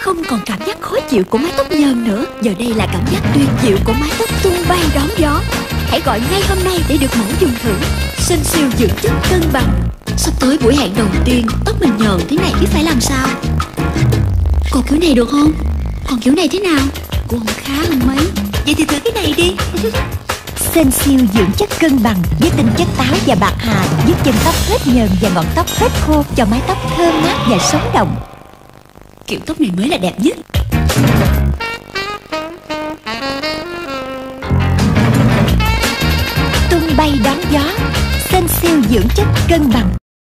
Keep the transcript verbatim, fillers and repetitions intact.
Không còn cảm giác khó chịu của mái tóc nhờn nữa. Giờ đây là cảm giác tuyệt diệu của mái tóc tung bay đón gió. Hãy gọi ngay hôm nay để được mẫu dùng thử Sensil dưỡng chất cân bằng. Sắp tới buổi hẹn đầu tiên, tóc mình nhờn thế này biết phải làm sao. Còn kiểu này được không? Còn kiểu này thế nào? Cũng không khá hơn mấy. Vậy thì thử cái này đi. Sensil dưỡng chất cân bằng với tinh chất táo và bạc hà giúp chân tóc hết nhờn và ngọn tóc hết khô, cho mái tóc thơm mát và sống động. Kiểu tóc này mới là đẹp nhất. Tung bay đón gió, Sensil dưỡng chất cân bằng.